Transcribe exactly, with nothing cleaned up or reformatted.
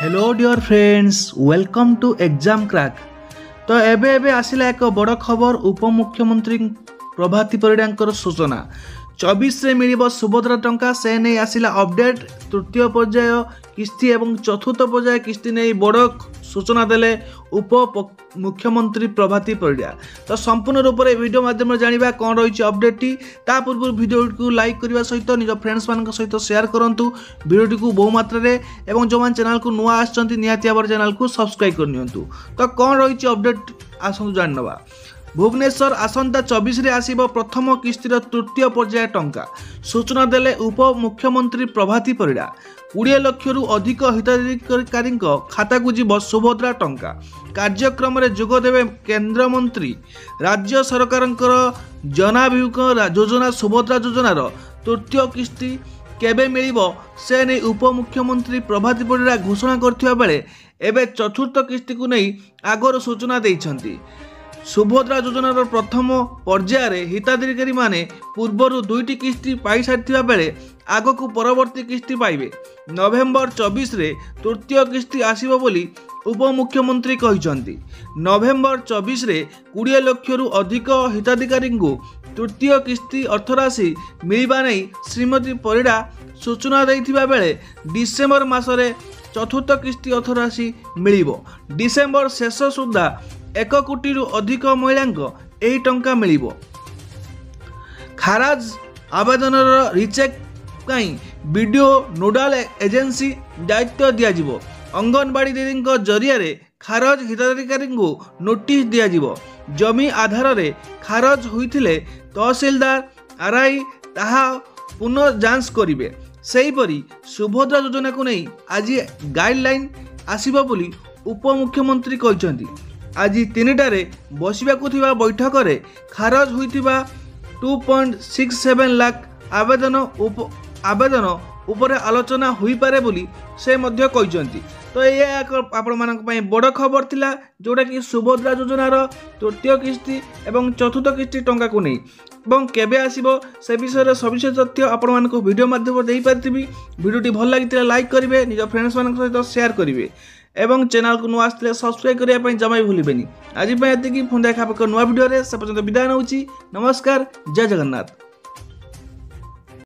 Hello dear friends, welcome to Exam Crack. तो एबे एबे आसिला एक बड़ खबर। उपमुख्यमंत्री प्रभाती परिडांकर सूचना चौबीस रे मिलिबो सुभद्रा टंका से नहीं आसिला अपडेट। तृतीय पर्याय किस्ती एवं चतुर्थ पर्याय किस्ती नहीं बड़ सूचना देले उप मुख्यमंत्री प्रभाती परिडा। तो संपूर्ण रूप से वीडियो माध्यम जानिबा कौन रही अपडेट टी। ता पूर्व वीडियो को लाइक करने सहित निज फ्रेंड्स मान सहित शेयर करंतु वीडियो को बहु मात्रा रे एवं जो चैनल को नुआ आछंती निहाती भाव चैनल को सब्सक्राइब करनियंतु। तो कौन रही अपडेट आसंतु जाननबा। भुवनेश्वर आसंता चौबीस रे आसीबो प्रथम किस्तीर तृतीय पर्याय टंका। सूचना देले उप मुख्यमंत्री प्रभाती परिडा। बीस लाख रु अधिक हिताधिकारी खाता को जीव सुभद्रा टंका। कार्यक्रम रे जोग देवे केंद्र मंत्री। राज्य सरकारंकर जनाभिमुख योजना सुभद्रा योजनार तृतीय किस्ती केबे मिलिबो से नहीं उप मुख्यमंत्री प्रभाती परिडा घोषणा करथिबा बेले एबे चतुर्थ किस्ती को नहीं आगर सूचना देइछंती। सुभद्रा योजनार प्रथम पर्याय हिताधिकारी माने पूर्वर दुईटी किस्ती पाई सारी बेले आगक परवर्ती किस्ती पाइबे। नवेम्बर चौबीस रे तृतीय किस्ती आसीबो बोली उप मुख्यमंत्री कहिसंती। नवेम्बर चौबीस रे बीस लाख रु अधिक हिताधिकारी को तृतीय किस्ती अर्थराशि मिलवा नहीं श्रीमती परिडा सूचना देथिबा बेले डिसेम्बर मासरे चतुर्थ किस्ती अर्थराशि मिलिबो। डिसेम्बर शेष सुधा एक कोटी रु अधिक महिला एही टंका मिलिबो। खाराज आवेदन रिचेक वीडियो नोडाल एजेंसी दायित्व दियाजिबो। अंगनवाड़ी दीदी जरिया रे खारज हिताधिकारी को नोटिस दियाजिबो। जमी आधार रे खारज होइथिले तहसीलदार आरआई ताहा पुनः जांच करिवे। सेहीपरि सुभद्रा योजना को नहीं आज गाइडलाइन आसीबो बोली उप मुख्यमंत्री कहिसंती। आज तीनटारे बसिबाकु थिबा बैठक रे खारज होइथिबा two point six seven lakh आवेदन उप आवेदन उपरे आलोचना होई पारे बोली से मध्य कहिसंती। तो ये आपण मानक पई बड़ खबर थिला जोटा कि सुभद्रा योजनार तृतीय किस्ती एवं चतुर्थ किस्ती टंका को नहीं एवं केबे आसीबो से विषय सविशेष तथ्य आपण मानक वीडियो माध्यम देई पारथिबी। वीडियोटी भल लागितिला लाइक करिवे, निज फ्रेंड्स मानक सहित शेयर करिवे एवं चैनल को नुआ आसले सब्सक्राइब करने जमा भूलें। आज एति पुणी देखा नुआ वीडियो से पर्यंत विदाय नौची। नमस्कार, जय जगन्नाथ।